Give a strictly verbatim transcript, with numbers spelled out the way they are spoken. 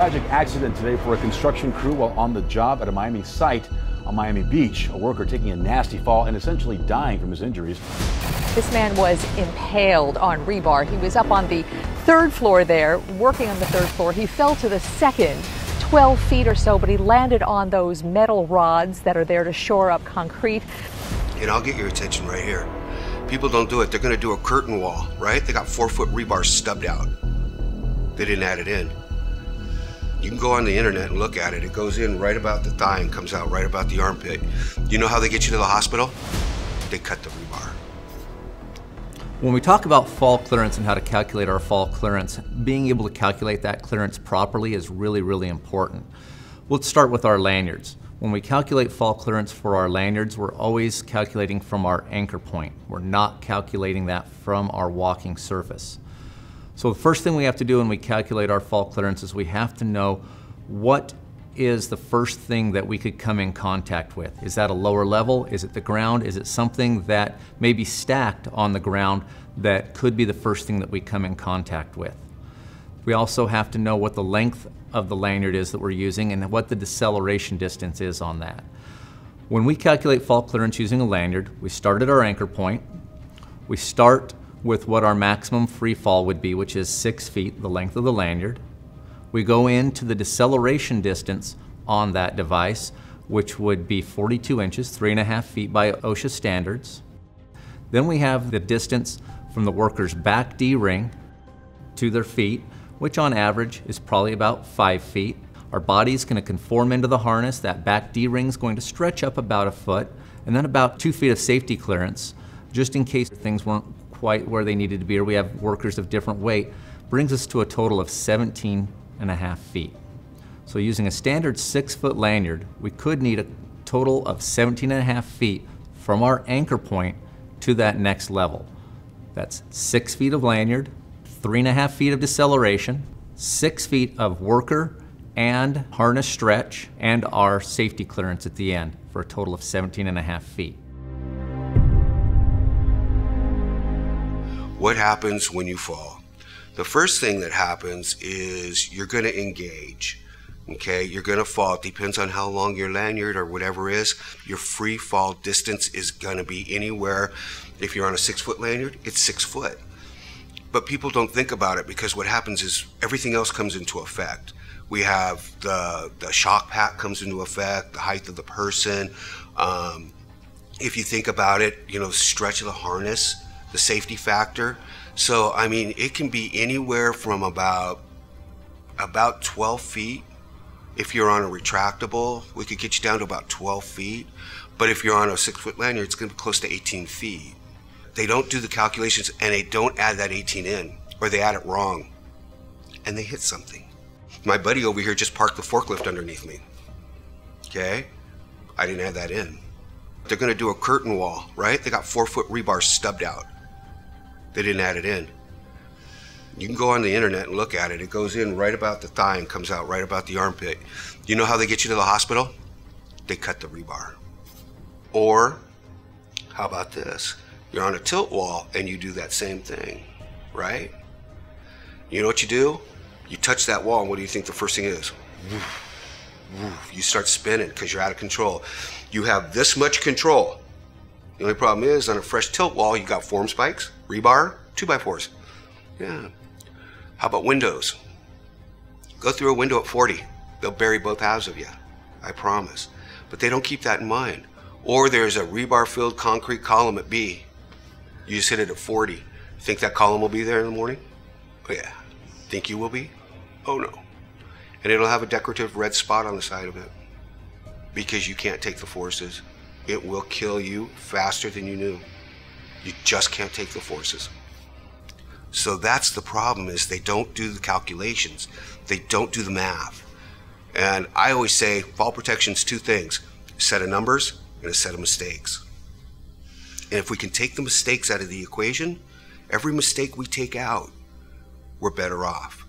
Tragic accident today for a construction crew while on the job at a Miami site on Miami Beach. A worker taking a nasty fall and essentially dying from his injuries. This man was impaled on rebar. He was up on the third floor there, working on the third floor. He fell to the second, twelve feet or so, but he landed on those metal rods that are there to shore up concrete. And I'll get your attention right here. People don't do it. They're going to do a curtain wall, right? They got four foot rebar stubbed out. They didn't add it in. You can go on the internet and look at it. It goes in right about the thigh and comes out right about the armpit. You know how they get you to the hospital? They cut the rebar. When we talk about fall clearance and how to calculate our fall clearance, being able to calculate that clearance properly is really, really important. Let's start with our lanyards. When we calculate fall clearance for our lanyards, we're always calculating from our anchor point. We're not calculating that from our walking surface. So the first thing we have to do when we calculate our fall clearance is we have to know what is the first thing that we could come in contact with. Is that a lower level? Is it the ground? Is it something that may be stacked on the ground that could be the first thing that we come in contact with? We also have to know what the length of the lanyard is that we're using and what the deceleration distance is on that. When we calculate fall clearance using a lanyard, we start at our anchor point. We start with what our maximum free fall would be, which is six feet, the length of the lanyard. We go into the deceleration distance on that device, which would be forty-two inches, three and a half feet by OSHA standards. Then we have the distance from the worker's back D-ring to their feet, which on average is probably about five feet. Our body's going to conform into the harness. That back D-ring is going to stretch up about a foot, and then about two feet of safety clearance, just in case things weren't quite where they needed to be, or we have workers of different weight, brings us to a total of seventeen and a half feet. So using a standard six foot lanyard, we could need a total of seventeen and a half feet from our anchor point to that next level. That's six feet of lanyard, three and a half feet of deceleration, six feet of worker and harness stretch, and our safety clearance at the end for a total of seventeen and a half feet. What happens when you fall? The first thing that happens is you're going to engage. Okay, you're going to fall. It depends on how long your lanyard or whatever is. Your free fall distance is going to be anywhere. If you're on a six foot lanyard, it's six foot. But people don't think about it because what happens is everything else comes into effect. We have the, the shock pack comes into effect, the height of the person. Um, if you think about it, you know, stretch of the harness, the safety factor. So, I mean, it can be anywhere from about, about twelve feet. If you're on a retractable, we could get you down to about twelve feet. But if you're on a six foot lanyard, it's gonna be close to eighteen feet. They don't do the calculations and they don't add that eighteen in, or they add it wrong and they hit something. My buddy over here just parked the forklift underneath me. Okay, I didn't add that in. They're gonna do a curtain wall, right? They got four foot rebar stubbed out. They didn't add it in. You can go on the internet and look at it. It goes in right about the thigh and comes out right about the armpit. You know how they get you to the hospital? They cut the rebar. Or, how about this? You're on a tilt wall and you do that same thing, right? You know what you do? You touch that wall and what do you think the first thing is? You start spinning because you're out of control. You have this much control. The only problem is on a fresh tilt wall, you got form spikes, rebar, two by fours. Yeah. How about windows? Go through a window at forty. They'll bury both halves of you, I promise. But they don't keep that in mind. Or there's a rebar-filled concrete column at B. You just hit it at forty. Think that column will be there in the morning? Oh yeah. Think you will be? Oh no. And it'll have a decorative red spot on the side of it. Because you can't take the forces. It will kill you faster than you knew. You just can't take the forces. So that's the problem, is they don't do the calculations. They don't do the math. And I always say fall protection is two things: a set of numbers and a set of mistakes. And if we can take the mistakes out of the equation, every mistake we take out, we're better off.